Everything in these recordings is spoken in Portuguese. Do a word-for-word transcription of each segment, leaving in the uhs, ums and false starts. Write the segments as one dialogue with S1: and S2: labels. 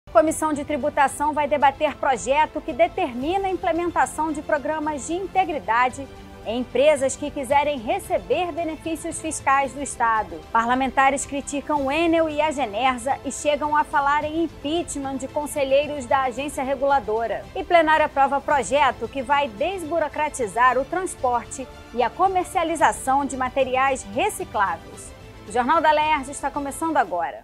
S1: A Comissão de Tributação vai debater projeto que determina a implementação de programas de integridade em empresas que quiserem receber benefícios fiscais do Estado. Parlamentares criticam o Enel e a Genersa e chegam a falar em impeachment de conselheiros da agência reguladora. E plenário aprova projeto que vai desburocratizar o transporte e a comercialização de materiais recicláveis. O Jornal da Alerj está começando agora.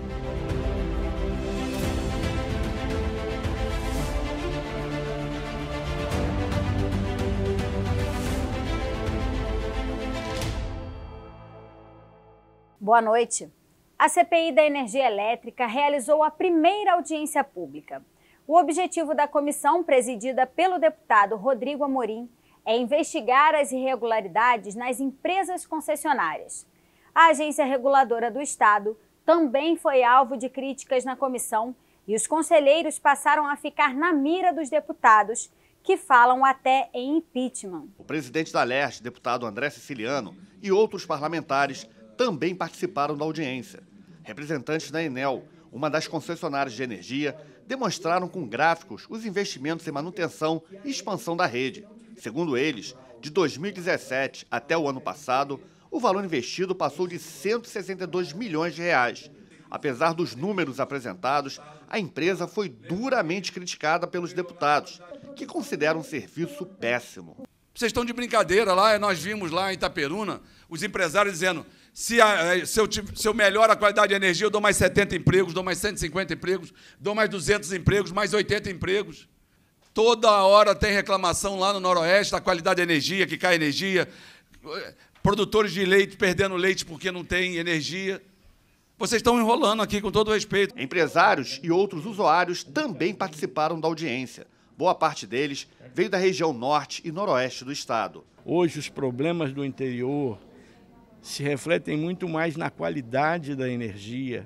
S1: Boa noite. A C P I da Energia Elétrica realizou a primeira audiência pública. O objetivo da comissão, presidida pelo deputado Rodrigo Amorim, é investigar as irregularidades nas empresas concessionárias. A Agência Reguladora do Estado também foi alvo de críticas na comissão e os conselheiros passaram a ficar na mira dos deputados, que falam até em impeachment.
S2: O presidente da Alerj, deputado André Siciliano, e outros parlamentares também participaram da audiência. Representantes da Enel, uma das concessionárias de energia, demonstraram com gráficos os investimentos em manutenção e expansão da rede. Segundo eles, de dois mil e dezessete até o ano passado, o valor investido passou de cento e sessenta e dois milhões de reais. Apesar dos números apresentados, a empresa foi duramente criticada pelos deputados, que consideram um serviço péssimo.
S3: Vocês estão de brincadeira lá, nós vimos lá em Itaperuna, os empresários dizendo: se, a, se, eu, se eu melhoro a qualidade de energia, eu dou mais setenta empregos, dou mais cento e cinquenta empregos, dou mais duzentos empregos, mais oitenta empregos. Toda hora tem reclamação lá no Noroeste da qualidade de energia, que cai energia, produtores de leite perdendo leite porque não tem energia. Vocês estão enrolando aqui, com todo respeito.
S2: Empresários e outros usuários também participaram da audiência. Boa parte deles veio da região norte e noroeste do estado.
S4: Hoje os problemas do interior se refletem muito mais na qualidade da energia,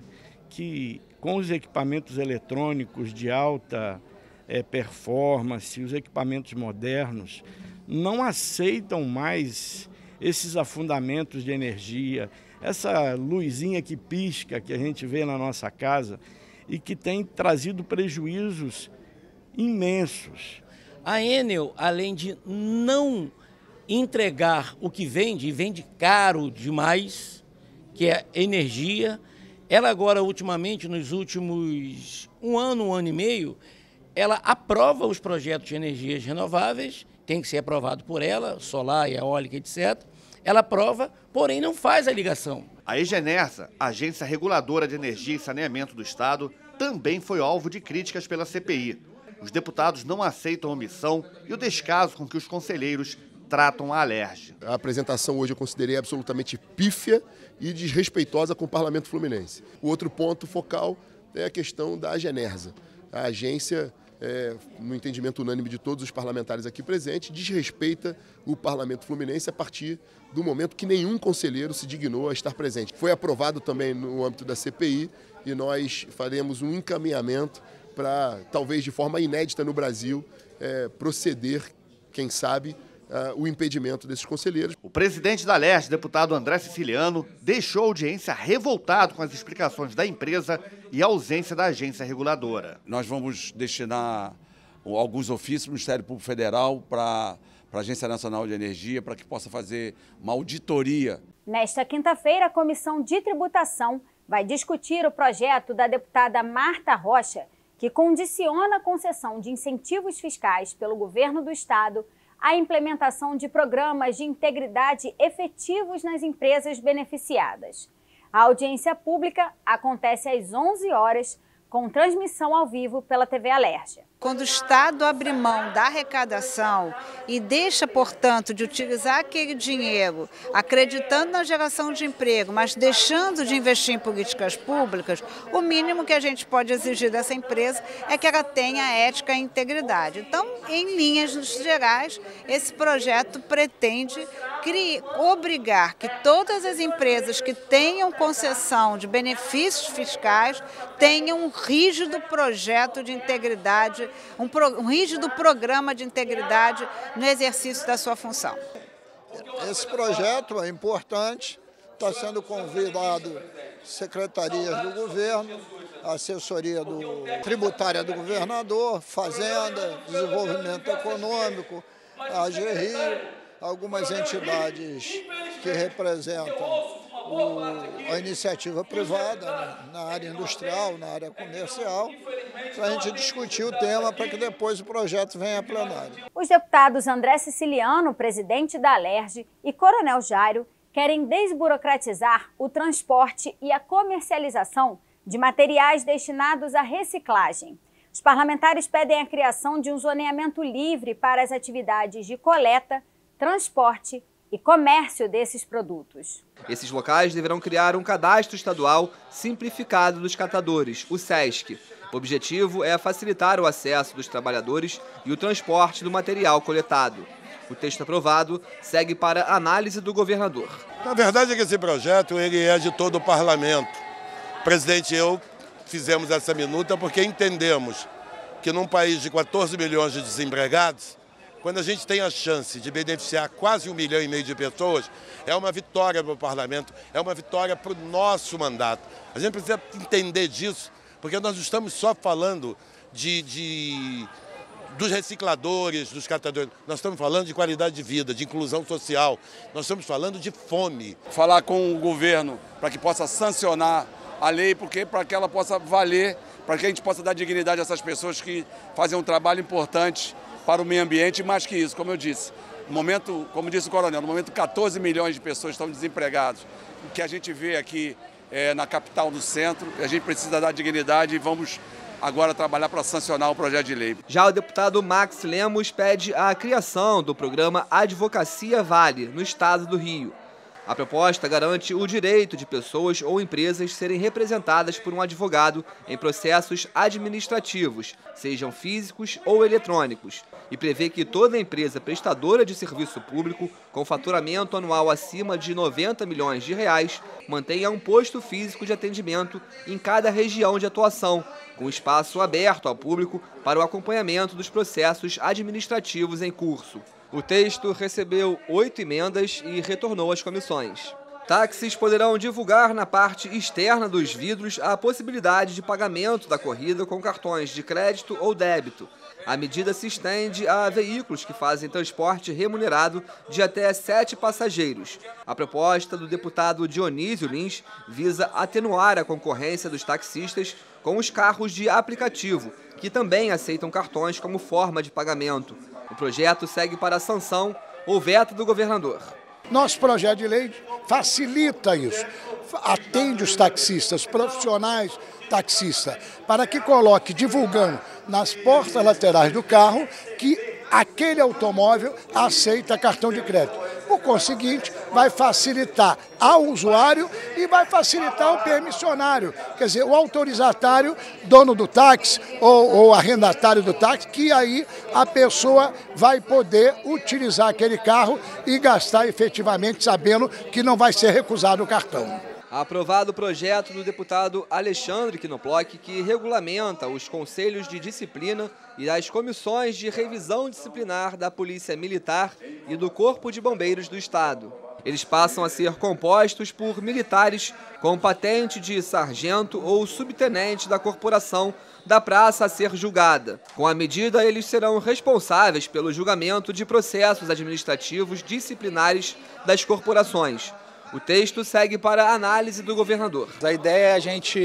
S4: que com os equipamentos eletrônicos de alta é, performance, os equipamentos modernos, não aceitam mais esses afundamentos de energia, essa luzinha que pisca que a gente vê na nossa casa e que tem trazido prejuízos imensos.
S5: A Enel, além de não entregar o que vende, e vende caro demais, que é energia, ela agora, ultimamente, nos últimos um ano, um ano e meio, ela aprova os projetos de energias renováveis, tem que ser aprovado por ela, solar, eólica, etcétera. Ela aprova, porém não faz a ligação.
S2: A Genersa, Agência Reguladora de Energia e Saneamento do Estado, também foi alvo de críticas pela C P I. Os deputados não aceitam a omissão e o descaso com que os conselheiros tratam a Alerj.
S6: A apresentação hoje eu considerei absolutamente pífia e desrespeitosa com o Parlamento Fluminense. O outro ponto focal é a questão da Genersa. A agência, é, no entendimento unânime de todos os parlamentares aqui presentes, desrespeita o Parlamento Fluminense a partir do momento que nenhum conselheiro se dignou a estar presente. Foi aprovado também no âmbito da C P I e nós faremos um encaminhamento para, talvez de forma inédita no Brasil, é, proceder, quem sabe, uh, o impedimento desses conselheiros.
S2: O presidente da Alerj, deputado André Siciliano, deixou a audiência revoltado com as explicações da empresa e a ausência da agência reguladora.
S3: Nós vamos destinar alguns ofícios do Ministério Público Federal para a Agência Nacional de Energia, para que possa fazer uma auditoria.
S1: Nesta quinta-feira, a Comissão de Tributação vai discutir o projeto da deputada Marta Rocha, que condiciona a concessão de incentivos fiscais pelo governo do estado à implementação de programas de integridade efetivos nas empresas beneficiadas. A audiência pública acontece às onze horas, com transmissão ao vivo pela T V Alerj.
S7: Quando o Estado abre mão da arrecadação e deixa, portanto, de utilizar aquele dinheiro, acreditando na geração de emprego, mas deixando de investir em políticas públicas, o mínimo que a gente pode exigir dessa empresa é que ela tenha ética e integridade. Então, em linhas gerais, esse projeto pretende criar, obrigar que todas as empresas que tenham concessão de benefícios fiscais tenham um rígido projeto de integridade, um, pro, um rígido programa de integridade no exercício da sua função.
S8: Esse projeto é importante, está sendo convidado secretarias do governo, assessoria do, tributária do governador, Fazenda, Desenvolvimento Econômico, a G R I, algumas entidades que representam o, a iniciativa privada, né, na área industrial, na área comercial, para a gente discutir o tema para que depois o projeto venha a plenário.
S1: Os deputados André Siciliano, presidente da Alerj, e Coronel Jairo querem desburocratizar o transporte e a comercialização de materiais destinados à reciclagem. Os parlamentares pedem a criação de um zoneamento livre para as atividades de coleta, transporte e comércio desses produtos.
S9: Esses locais deverão criar um cadastro estadual simplificado dos catadores, o SESC. O objetivo é facilitar o acesso dos trabalhadores e o transporte do material coletado. O texto aprovado segue para análise do governador.
S10: Na verdade é que esse projeto ele é de todo o parlamento. O presidente e eu fizemos essa minuta porque entendemos que num país de quatorze milhões de desempregados, quando a gente tem a chance de beneficiar quase um milhão e meio de pessoas, é uma vitória para o parlamento, é uma vitória para o nosso mandato. A gente precisa entender disso, porque nós não estamos só falando de, de, dos recicladores, dos catadores, nós estamos falando de qualidade de vida, de inclusão social, nós estamos falando de fome.
S3: Falar com o governo para que possa sancionar a lei, porque para que ela possa valer, para que a gente possa dar dignidade a essas pessoas que fazem um trabalho importante para o meio ambiente, e mais que isso, como eu disse, no momento, como disse o coronel, no momento quatorze milhões de pessoas estão desempregadas, o que a gente vê aqui é, na capital do centro, a gente precisa dar dignidade e vamos agora trabalhar para sancionar o projeto de lei.
S9: Já o deputado Max Lemos pede a criação do programa Advocacia Vale, no estado do Rio. A proposta garante o direito de pessoas ou empresas serem representadas por um advogado em processos administrativos, sejam físicos ou eletrônicos, e prevê que toda empresa prestadora de serviço público com faturamento anual acima de noventa milhões de reais mantenha um posto físico de atendimento em cada região de atuação, com espaço aberto ao público para o acompanhamento dos processos administrativos em curso. O texto recebeu oito emendas e retornou às comissões. Táxis poderão divulgar na parte externa dos vidros a possibilidade de pagamento da corrida com cartões de crédito ou débito. A medida se estende a veículos que fazem transporte remunerado de até sete passageiros. A proposta do deputado Dionísio Lins visa atenuar a concorrência dos taxistas com os carros de aplicativo, que também aceitam cartões como forma de pagamento. O projeto segue para a sanção ou veto do governador.
S11: Nosso projeto de lei facilita isso, atende os taxistas, profissionais taxistas, para que coloque divulgando nas portas laterais do carro que aquele automóvel aceita cartão de crédito. Por conseguinte, vai facilitar ao usuário e vai facilitar o permissionário, quer dizer, o autorizatário, dono do táxi ou, ou arrendatário do táxi, que aí a pessoa vai poder utilizar aquele carro e gastar efetivamente sabendo que não vai ser recusado o cartão.
S9: Aprovado o projeto do deputado Alexandre Knoploch, que regulamenta os conselhos de disciplina e as comissões de revisão disciplinar da Polícia Militar e do Corpo de Bombeiros do Estado. Eles passam a ser compostos por militares com patente de sargento ou subtenente da corporação da praça a ser julgada. Com a medida, eles serão responsáveis pelo julgamento de processos administrativos disciplinares das corporações. O texto segue para a análise do governador.
S12: A ideia é a gente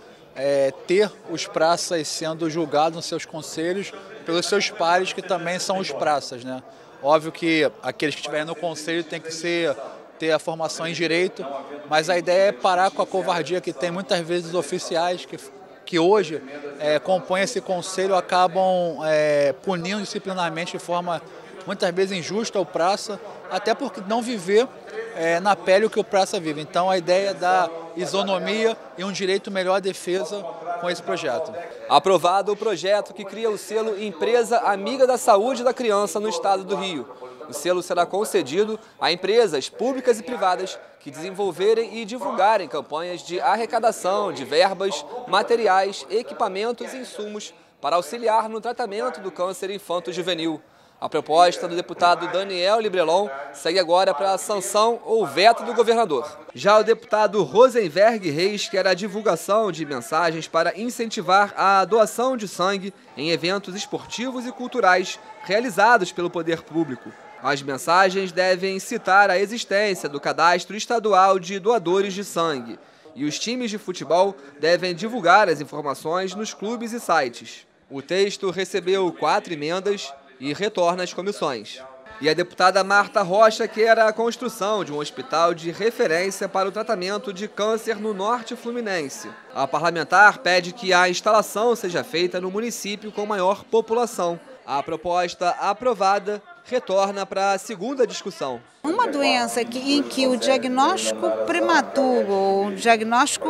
S12: é, ter os praças sendo julgados nos seus conselhos pelos seus pares, que também são os praças, né? Óbvio que aqueles que estiverem no conselho têm que ser, ter a formação em direito, mas a ideia é parar com a covardia que tem muitas vezes os oficiais que, que hoje é, compõem esse conselho, acabam é, punindo disciplinarmente de forma muitas vezes injusta o praça, até por não viver é, na pele o que o praça vive. Então a ideia é dar isonomia e um direito melhor à defesa com esse projeto.
S9: Aprovado o projeto que cria o selo Empresa Amiga da Saúde da Criança no estado do Rio. O selo será concedido a empresas públicas e privadas que desenvolverem e divulgarem campanhas de arrecadação de verbas, materiais, equipamentos e insumos para auxiliar no tratamento do câncer infanto-juvenil. A proposta do deputado Daniel Librelon segue agora para a sanção ou veto do governador. Já o deputado Rosenberg Reis quer a divulgação de mensagens para incentivar a doação de sangue em eventos esportivos e culturais realizados pelo poder público. As mensagens devem citar a existência do cadastro estadual de doadores de sangue e os times de futebol devem divulgar as informações nos clubes e sites. O texto recebeu quatro emendas e retorna às comissões. E a deputada Marta Rocha quer a construção de um hospital de referência para o tratamento de câncer no norte fluminense. A parlamentar pede que a instalação seja feita no município com maior população. A proposta aprovada retorna para a segunda discussão.
S7: Uma doença que, em que o diagnóstico prematuro ou o diagnóstico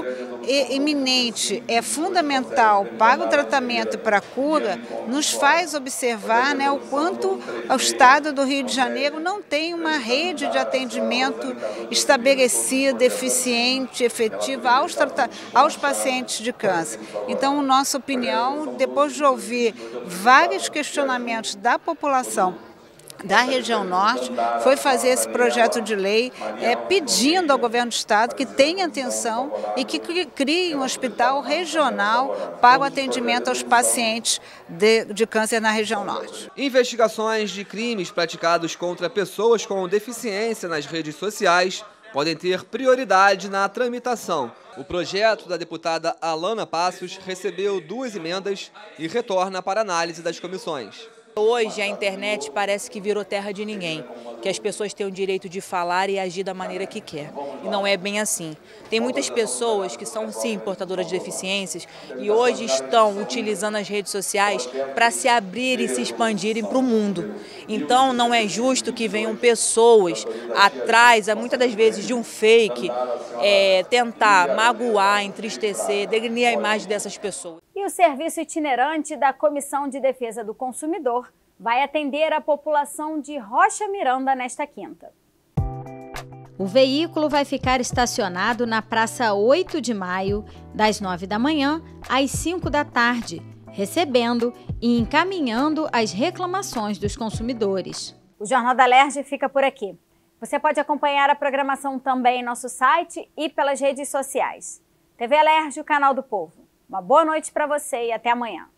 S7: iminente é fundamental para o tratamento e para a cura, nos faz observar, né, o quanto o estado do Rio de Janeiro não tem uma rede de atendimento estabelecida, eficiente, efetiva aos, aos pacientes de câncer. Então, nossa opinião, depois de ouvir vários questionamentos da população da região norte, foi fazer esse projeto de lei é, pedindo ao governo do estado que tenha atenção e que crie um hospital regional para o atendimento aos pacientes de, de câncer na região norte.
S9: Investigações de crimes praticados contra pessoas com deficiência nas redes sociais podem ter prioridade na tramitação. O projeto da deputada Alana Passos recebeu duas emendas e retorna para análise das comissões.
S13: Hoje a internet parece que virou terra de ninguém, que as pessoas têm o direito de falar e agir da maneira que quer. E não é bem assim. Tem muitas pessoas que são, sim, portadoras de deficiências e hoje estão utilizando as redes sociais para se abrir e se expandirem para o mundo. Então não é justo que venham pessoas atrás, muitas das vezes de um fake, é, tentar magoar, entristecer, degradar a imagem dessas pessoas.
S1: E o serviço itinerante da Comissão de Defesa do Consumidor vai atender a população de Rocha Miranda nesta quinta. O veículo vai ficar estacionado na Praça oito de maio, das nove da manhã às cinco da tarde, recebendo e encaminhando as reclamações dos consumidores. O Jornal da Alerj fica por aqui. Você pode acompanhar a programação também em nosso site e pelas redes sociais. T V Alerj, o canal do povo. Uma boa noite para você e até amanhã.